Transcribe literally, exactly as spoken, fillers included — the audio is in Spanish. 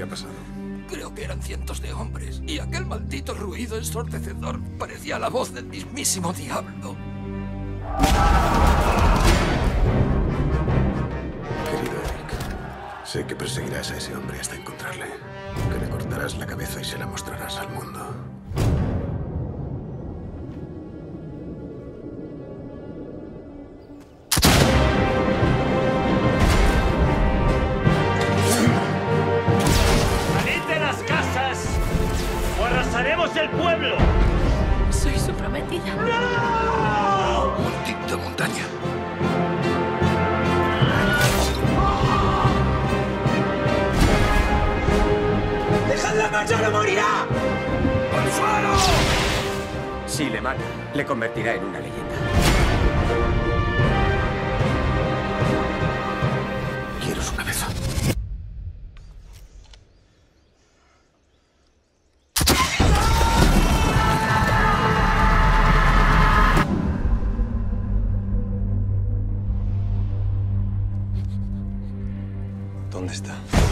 ha pasado? Creo que eran cientos de hombres, y aquel maldito ruido ensordecedor parecía la voz del mismísimo diablo. Querido Eric, sé que perseguirás a ese hombre hasta encontrarle. Que le cortarás la cabeza y se la mostrarás al mundo. ¡Arrasaremos el pueblo! Soy su prometida. ¡No! ¡Maldita montaña! ¡Dejadla marchar o morirá! ¡Al faro! Si le mata, le convertirá en una leyenda. Quiero su cabeza. ¿Dónde está?